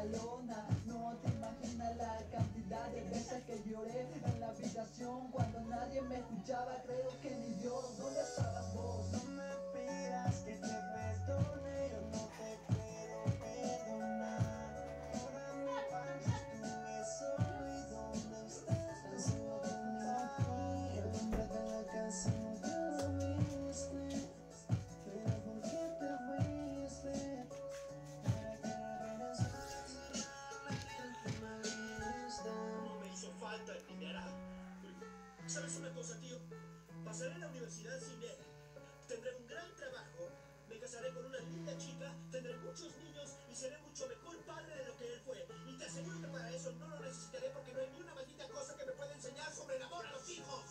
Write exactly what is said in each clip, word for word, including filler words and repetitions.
la lona. No te imaginas la cantidad de veces que lloré en la habitación cuando nadie me escuchaba, creo que ni Dios. ¿Dónde estabas vos? No me pidas que te perdone, yo no te puedo perdonar. Ahora me faltas tu beso y dónde estás, tan solo tengo aquí. El hombre de la casa no te viste, pero ¿por qué te fuiste? Para que regresas No me hizo falta el dinero. ¿Sabes una cosa, tío? Pasaré la universidad sin él. Tendré un gran trabajo. Me casaré con una linda chica, tendré muchos niños y seré mucho mejor padre de lo que él fue. Y te aseguro que para eso no lo necesitaré porque no hay ni una maldita cosa que me pueda enseñar sobre el amor a los hijos.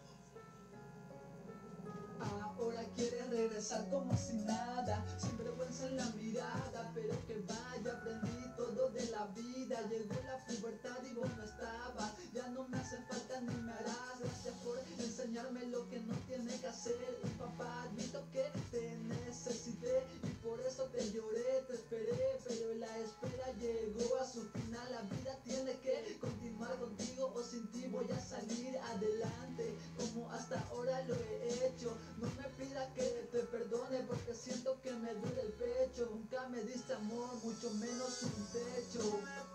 Ahora quieres regresar como si nada, sin vergüenza en la mirada, pero que vaya, aprendí todo de la vida. Llegó la pubertad y vos no estabas, ya no me hace falta ni me harás. Gracias por enseñarme lo que no tiene que hacer. Y papá, admito que te necesité y por eso te lloré, te esperé, pero la espera llegó a su final. La vida tiene que continuar contigo o sin ti voy a salir adelante como hasta ahora lo he hecho. No me pidas que te perdone porque siento que me duele el pecho. Nunca me diste amor, mucho menos un techo.